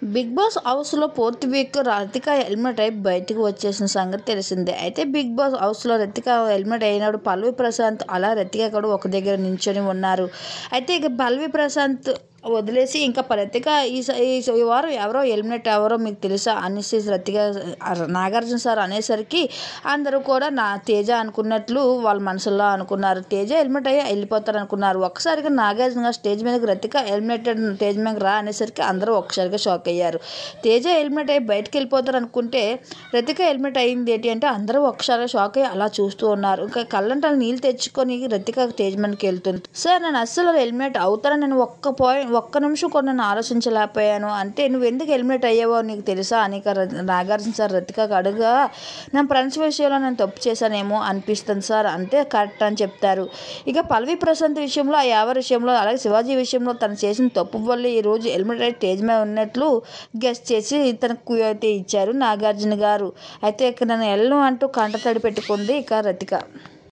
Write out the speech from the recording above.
Big Boss హౌస్లో fourth week Rathika helmet అయి బయటకు వచ్చేసిన సంగతి తెలిసిందే. అయితే బిగ్ బాస్ హౌస్లో రతిక హెల్మెట్ అయినప్పుడు పల్లవి ప్రశాంత్ అలా రతిక కూడా ఒక దగ్గర నించొని ఉన్నారు. అయితే ఇక పల్లవి ప్రశాంత్ వదిలేసి ఇంకా రతిక ఈ వారం ఎవరో హెల్మెట్ ఎవరో మీకు తెలుసా అనేసి రతిక నాగార్జున సార్ అనేసరికి అందరూ కూడా నా తేజ అనుకున్నట్లు వాళ్ళ మనసులో అనుకున్నారు. తేజ హెల్మెట్ అయ్యి వెళ్ళిపోతారు అనుకున్నారు. ఒక్కసారిగా నాగార్జున స్టేజ్ మీదకి రతిక హెల్మెట్ స్టేజ్ మీదకి రా అనేసరికి అందరూ ఒక్కసారిగా షాక్ అయ్యారు. తేజ హెల్మెట్ అయ్యి బయటకు వెళ్ళిపోతారు అనుకుంటే రతిక హెల్మెట్ అయింది ఏంటి అంటే అందరూ ఒక్కసారిగా షాక్ అయ్యి అలా చూస్తూ ఉన్నారు. ఇంకా కళ్ళంటాలు నీళ్ళు తెచ్చుకొని రతిక స్టేజ్ మీదకి వెళ్తుంది. సార్ నేను అస్సలు హెల్మెట్ అవుతారని నేను ఒక్క నిమిషం కూడా నేను ఆలోచించలేకపోయాను. అంటే నువ్వు ఎందుకు హెల్మెట్ అయ్యావో నీకు తెలుసా అని నాగార్జున సార్ రతికకు అడుగా నా ఫ్రెండ్స్ విషయంలో నేను తప్పు చేశానేమో అనిపిస్తుంది సార్, అంతే కరెక్ట్ అని చెప్తారు. ఇక పల్లవి ప్రశాంత్ విషయంలో ఎవరి విషయంలో అలాగే శివాజీ విషయంలో తను చేసిన తప్పు వల్ల ఈరోజు హెల్మెట్ అయితే స్టేజ్ మీద ఉన్నట్లు గెస్ట్ చేసి తనకు అయితే ఇచ్చారు నాగార్జున గారు. అయితే ఇక నన్ను వెళ్ళను అంటూ కంటతడి పెట్టుకుంది ఇక రతిక.